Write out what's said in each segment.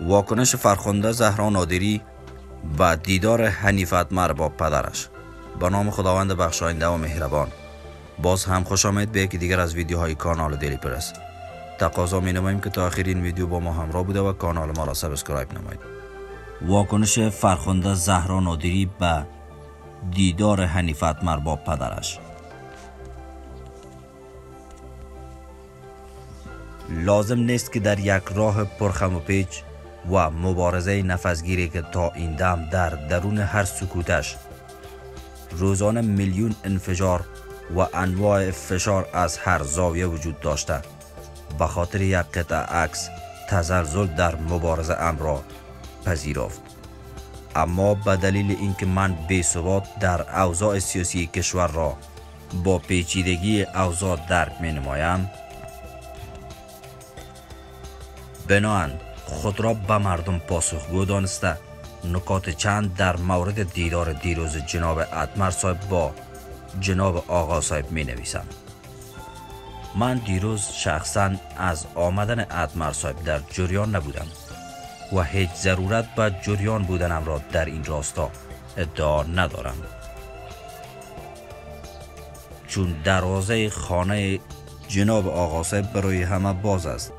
واکنش فرخنده زهرا نادری به دیدار حنیف اتمر با پدرش. به نام خداوند بخشاینده و مهربان. باز هم خوش آمد به یکی دیگر از ویدیوهای کانال دیلی پرس. تقاضا می نماییم که تا آخر این ویدیو با ما همراه بوده و کانال ما را سابسکرایب نمایید. واکنش فرخنده زهرا نادری به دیدار حنیف اتمر با پدرش. لازم نیست که در یک راه پرخم و پیچ و مبارزه نفسگیری که تا این دم در درون هر سکوتش روزانه میلیون انفجار و انواع فشار از هر زاویه وجود داشته، به خاطر یک قطعه عکس تزلزل در مبارزه را پذیرفت. اما به دلیل اینکه من بی‌ثبات در اوضاع سیاسی کشور را با پیچیدگی اوضاع درک می نمایم، بنابراین خود را به مردم پاسخگو دانسته نکات چند در مورد دیدار دیروز جناب اتمر صاحب با جناب آقا صاحب می نویسم. من دیروز شخصا از آمدن اتمر صاحب در جریان نبودم و هیچ ضرورت به جریان بودنم را در این راستا ادعا ندارم، چون دروازه خانه جناب آقا صاحب برای همه باز است،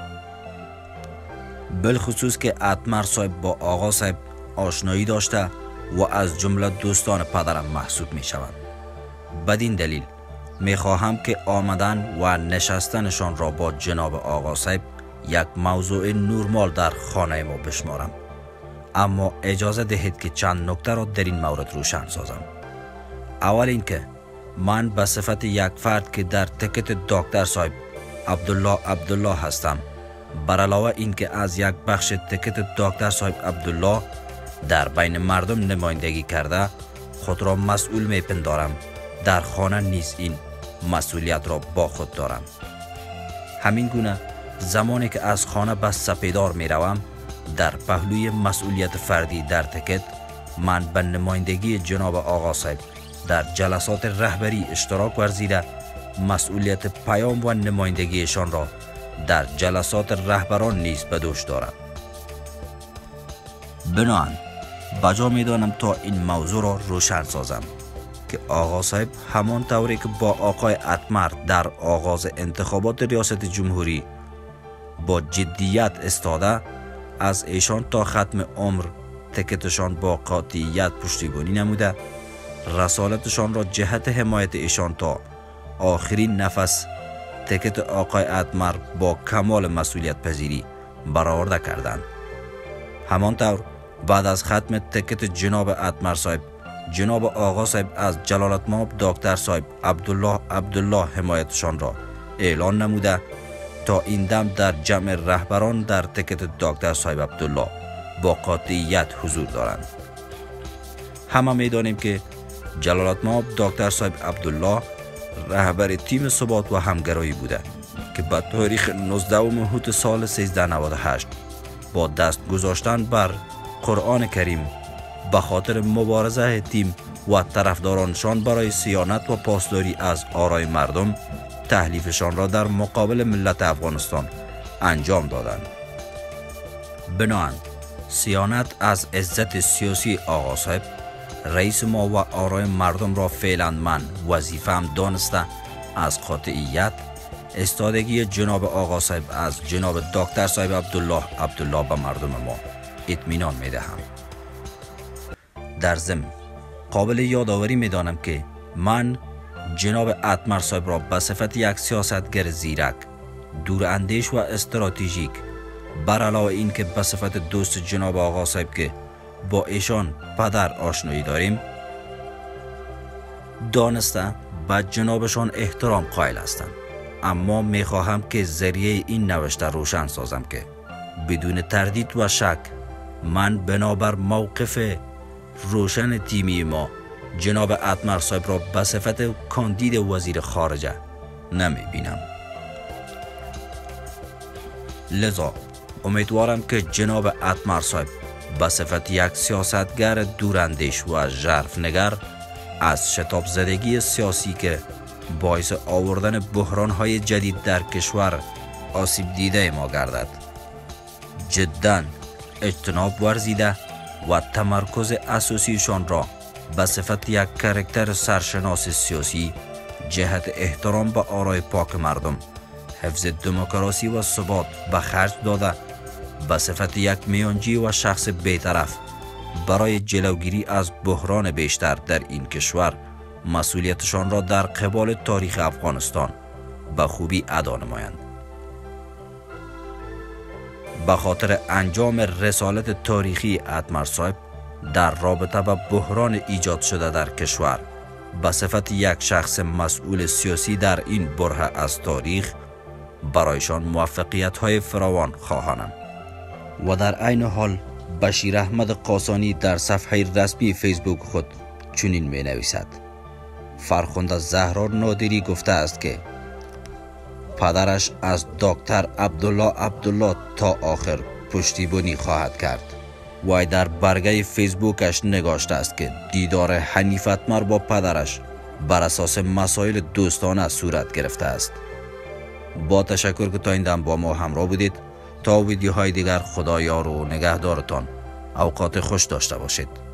بالخصوص که اتمر صاحب با آقا صاحب آشنایی داشته و از جمله دوستان پدرم محسوب می شوند. بدین دلیل می خواهم که آمدن و نشستنشان را با جناب آقا صاحب یک موضوع نورمال در خانه ما بشمارم. اما اجازه دهید که چند نکته را در این مورد روشن سازم. اول اینکه من به صفت یک فرد که در تکت دکتر صاحب عبدالله هستم، بر علاوه اینکه از یک بخش تکت دکتر صاحب عبدالله در بین مردم نمایندگی کرده خود را مسئول می پندارم، در خانه نیز این مسئولیت را با خود دارم. همین گونه زمانی که از خانه به سپیدار می روم، در پهلوی مسئولیت فردی در تکت من به نمایندگی جناب آقا صاحب در جلسات رهبری اشتراک ورزیده مسئولیت پیام و نمایندگیشان را در جلسات رهبران نیز به دوش دارم. بنابراین بجا می دانم تا این موضوع را روشن سازم که آقا صاحب همان طوری که با آقای اتمر در آغاز انتخابات ریاست جمهوری با جدیت استاده، از ایشان تا ختم عمر تکتشان با قاطعیت پشتیبانی نموده، رسالتشان را جهت حمایت ایشان تا آخرین نفس تکت آقای اتمر با کمال مسئولیت پذیری برآورده کردند. همانطور بعد از ختم تکت جناب اتمر صاحب، جناب آقا صاحب از جلالتمآب دکتر صاحب عبدالله حمایتشان را اعلان نموده تا این دم در جمع رهبران در تکت دکتر صاحب عبدالله با قاطعیت حضور دارند. همه می‌دانیم که جلالتمآب دکتر صاحب عبدالله رهبر تیم ثبات و همگرایی بوده که به تاریخ 19 مهر سال 1398 با دست گذاشتن بر قرآن کریم به خاطر مبارزه تیم و طرفدارانشان برای صیانت و پاسداری از آرای مردم تحلیفشان را در مقابل ملت افغانستان انجام دادند. بنابراین صیانت از عزت سیاسی آقا صاحب رئیس ما و آرای مردم را فعلا من وظیفه‌ام دانسته از قاطعیت استادگی جناب آقا صاحب از جناب دکتر صاحب عبدالله به مردم ما اطمینان می دهم. در ضمن قابل یادآوری می دانم که من جناب اتمر صاحب را به صفت یک سیاستگر زیرک، دوراندیش و استراتژیک، بر علاوه این که به صفت دوست جناب آقا صاحب که با ایشان پدر آشنایی داریم دانسته به جنابشان احترام قائل هستم. اما می خواهم که ذریعه این نوشته روشن سازم که بدون تردید و شک من بنابر موقف روشن تیمی ما جناب اتمر صاحب را به صفت کاندید وزیر خارجه نمی بینم. لذا امیدوارم که جناب اتمر صاحب به صفت یک سیاستگر دوراندیش و ژرفنگر از شتاب زدگی سیاسی که باعث آوردن بحران‌های جدید در کشور آسیب دیده ما گردد. جداً اجتناب ورزیده و تمرکز اساسیشان را به صفت یک کاراکتر سرشناس سیاسی جهت احترام به آرای پاک مردم، حفظ دموکراسی و ثبات به خرج داده به صفت یک میانجی و شخص بی‌طرف برای جلوگیری از بحران بیشتر در این کشور مسئولیتشان را در قبال تاریخ افغانستان به خوبی ادا نمایند. به خاطر انجام رسالت تاریخی اتمر صاحب در رابطه با بحران ایجاد شده در کشور به صفت یک شخص مسئول سیاسی در این بره از تاریخ برایشان موفقیت‌های فراوان خواهانم. و در عین حال بشیر احمد قاسانی در صفحه رسمی فیسبوک خود چنین می نویسد: فرخنده زهرا نادری گفته است که پدرش از دکتر عبدالله تا آخر پشتیبانی خواهد کرد. وی در برگه فیسبوکش نگاشته است که دیدار حنیف اتمر با پدرش بر اساس مسائل دوستانه صورت گرفته است. با تشکر که تا این دم با ما همراه بودید. تا ویدیوهای دیگر خدا یار و نگهدارتان. اوقات خوش داشته باشید.